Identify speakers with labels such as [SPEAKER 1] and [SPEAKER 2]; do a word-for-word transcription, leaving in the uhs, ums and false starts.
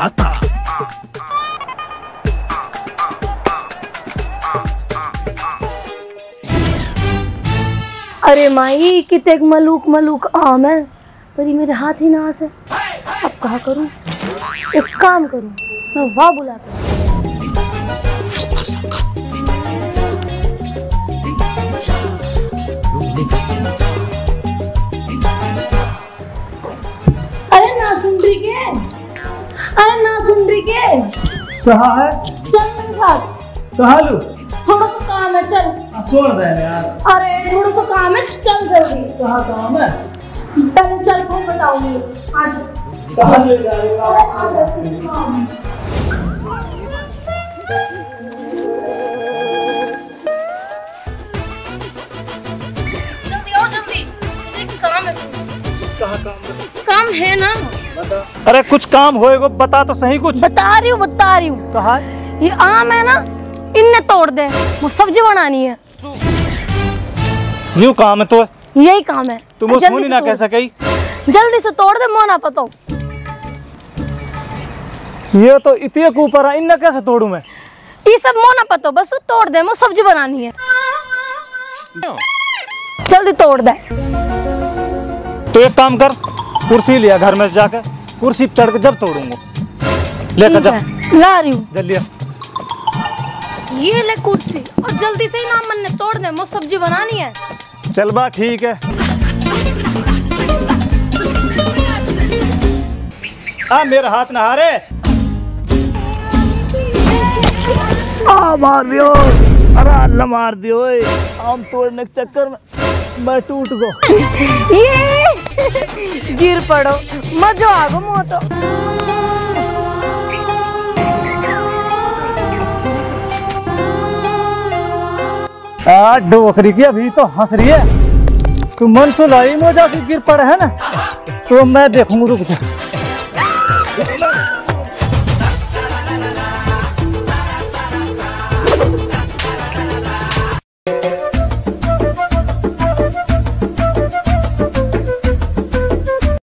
[SPEAKER 1] दाता।
[SPEAKER 2] अरे माई कितने मलूक मलूक आम है, पर ये मेरे हाथ ही ना से। अब कहा करूं? एक काम करूं, मैं वाह बुलाता हूं। अरे ना सुन रही के? अरे ना सुन रही के?
[SPEAKER 3] कहाँ है?
[SPEAKER 2] चल मेरे साथ।
[SPEAKER 3] कहाँ लू?
[SPEAKER 2] थोड़ा सा काम है, चल।
[SPEAKER 3] छोड़ दे यार।
[SPEAKER 2] अरे थोड़ा सा काम है, चल जल्दी।
[SPEAKER 3] कहाँ काम है?
[SPEAKER 2] पहले चल फिर बताऊंगी। आज
[SPEAKER 3] कहाँ ले जा रही हो?
[SPEAKER 2] जल्दी आओ जल्दी, मुझे काम है तुमसे।
[SPEAKER 3] कहाँ काम है?
[SPEAKER 2] काम है ना?
[SPEAKER 3] बता। अरे कुछ काम होएगा बता तो सही कुछ।
[SPEAKER 2] बता रही हूँ बता रही हूँ।
[SPEAKER 3] कहाँ?
[SPEAKER 2] ये आम है ना, इनने तोड़ दे, वो सब्जी बनानी है।
[SPEAKER 3] न्यू काम है तो?
[SPEAKER 2] यही काम है।
[SPEAKER 3] तुम उस होनी ना कह सके।
[SPEAKER 2] जल्दी से तोड़ दे, मोना पता।
[SPEAKER 3] ये तो इतने के ऊपर है, इन्हें कैसे तोड़ू मैं?
[SPEAKER 2] ये सब मोना पता, बस तू तोड़ दे, वो सब्जी बनानी है। जल्दी तोड़ दे।
[SPEAKER 3] तो एक काम कर, कुर्सी लिया घर में जाकर, कुर्सी पे चढ़ के जब तोड़ूंगा। लेकर जा।
[SPEAKER 2] ला रही हूँ।
[SPEAKER 3] जल्दी।
[SPEAKER 2] ये ले कुर्सी और जल्दी से ही ना मन ने तोड़ दे, वो सब्जी बनानी है।
[SPEAKER 3] चल बा ठीक है। हाँ मेरा हाथ ना हारे। आ मार दियो, अरे अल्लाह मार दियो। आम तोड़ने के चक्कर में मैं टूट गो।
[SPEAKER 2] ये गिर पड़ो, मजा आ गो मो तो।
[SPEAKER 3] आ डोकरी की अभी तो हंस रही है। तू मन सुलाई मोजा से गिर पड़े है ना, तो मैं देखूंगा, रुक जा।